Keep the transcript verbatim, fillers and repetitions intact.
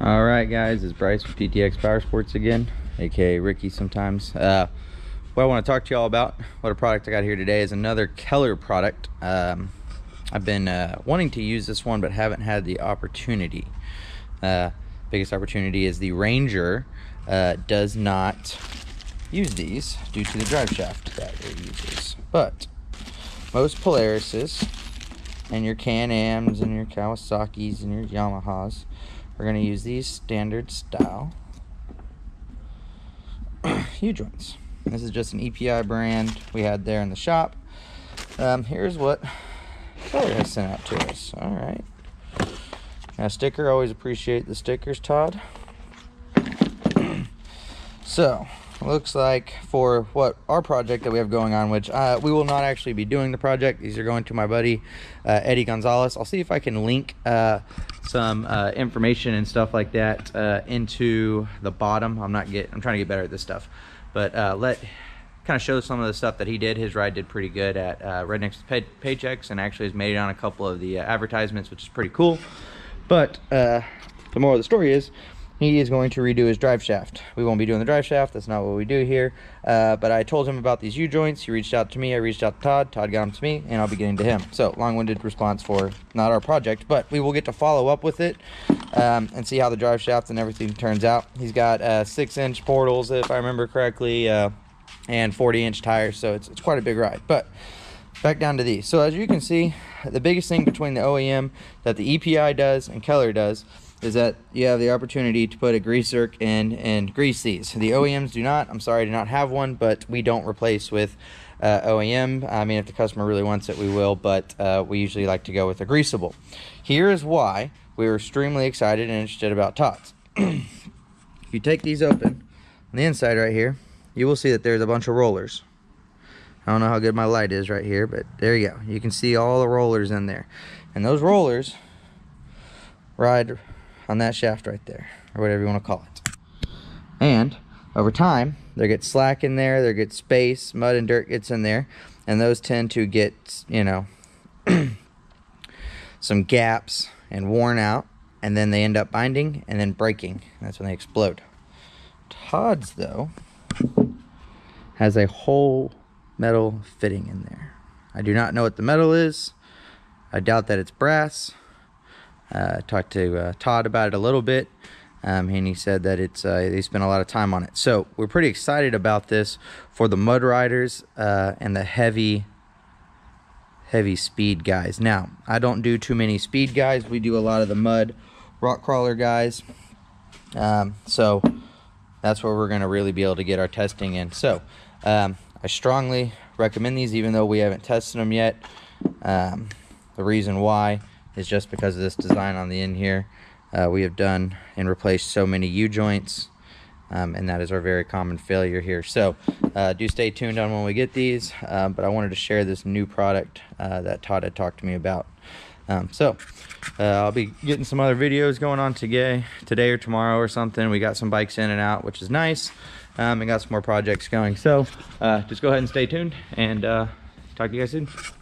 All right, guys, it's Bryce with P T X Power Sports again, aka Ricky sometimes. Uh, what I want to talk to y'all about, what a product I got here today, is another Keller product. Um, I've been uh, wanting to use this one, but haven't had the opportunity. Uh, biggest opportunity is the Ranger uh, does not use these due to the drive shaft that it uses. But most Polarises and your Can-Ams and your Kawasaki's and your Yamahas are going to use these standard style U-joints. This is just an E P I brand we had there in the shop. Um, here's what Keller has sent out to us. All right. Now, sticker, always appreciate the stickers, Todd. So, looks like for what our project that we have going on, which uh, we will not actually be doing the project. These are going to my buddy uh, Eddie Gonzalez. I'll see if I can link uh, some uh, information and stuff like that uh, into the bottom. I'm not get. I'm trying to get better at this stuff, but uh, let kind of show some of the stuff that he did. His ride did pretty good at uh, right next to pay Paychecks, and actually has made it on a couple of the uh, advertisements, which is pretty cool. But uh, the moral of the story is, he is going to redo his drive shaft. We won't be doing the drive shaft. That's not what we do here. Uh, but I told him about these U-joints. He reached out to me. I reached out to Todd. Todd got them to me, and I'll be getting to him. So, long-winded response for not our project, but we will get to follow up with it um, and see how the drive shaft and everything turns out. He's got uh, six-inch portals, if I remember correctly, uh, and forty-inch tires, so it's, it's quite a big ride. But back down to these. So, as you can see, the biggest thing between the O E M that the E P I does and Keller does is that you have the opportunity to put a grease zerk in and grease these. The O E Ms do not. I'm sorry, do not have one, but we don't replace with uh, O E M. I mean, if the customer really wants it, we will, but uh, we usually like to go with a greasable. Here is why we were extremely excited and interested about Todd's. If you take these open, on the inside right here, you will see that there's a bunch of rollers. I don't know how good my light is right here, but there you go. You can see all the rollers in there. And those rollers ride on that shaft right there, or whatever you want to call it. And over time, there gets slack in there, there gets space, mud and dirt gets in there, and those tend to get, you know, some gaps and worn out, and then they end up binding and then breaking. That's when they explode. Todd's, though, has a whole metal fitting in there. I do not know what the metal is. I doubt that it's brass. Uh, I talked to uh, Todd about it a little bit, um, and he said that it's uh, they spent a lot of time on it. So we're pretty excited about this for the mud riders uh, and the heavy, heavy speed guys. Now, I don't do too many speed guys. We do a lot of the mud rock crawler guys. Um, so that's where we're going to really be able to get our testing in. So um, I strongly recommend these, even though we haven't tested them yet. Um, the reason why is just because of this design on the end here. Uh, we have done and replaced so many U-joints, um, and that is our very common failure here. So uh, do stay tuned on when we get these, uh, but I wanted to share this new product uh, that Todd had talked to me about. Um, so uh, I'll be getting some other videos going on today, today or tomorrow or something. We got some bikes in and out, which is nice, um, and got some more projects going. So uh, just go ahead and stay tuned, and uh, talk to you guys soon.